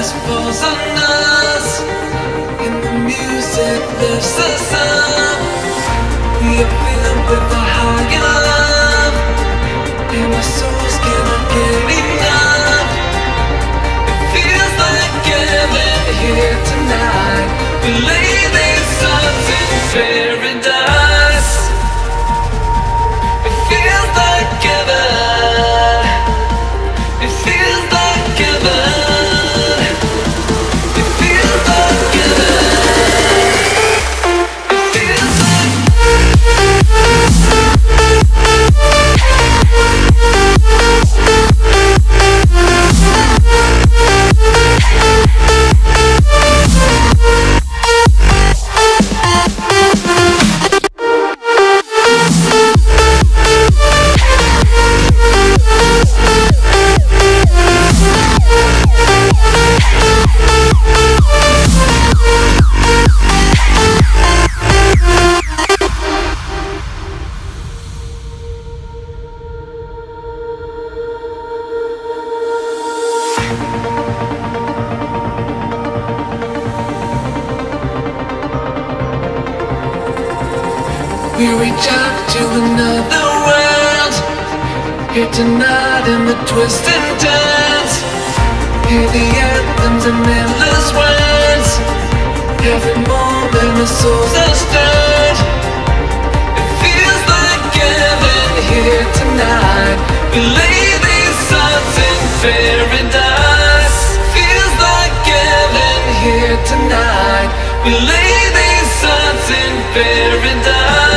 dusk falls on us, and the music lifts us up. We are filled with a higher love, and our souls cannot get enough. It feels like heaven here tonight. We lay these songs in paradise. It feels like heaven. It feels like heaven. It feels like heaven. It feels like we reach out to another world, here tonight in the twist and turns. Hear the anthems and endless words. Every moment our souls are stirred. It feels like heaven here tonight. We lay these songs in paradise. Feels like heaven here tonight. We lay these songs in paradise.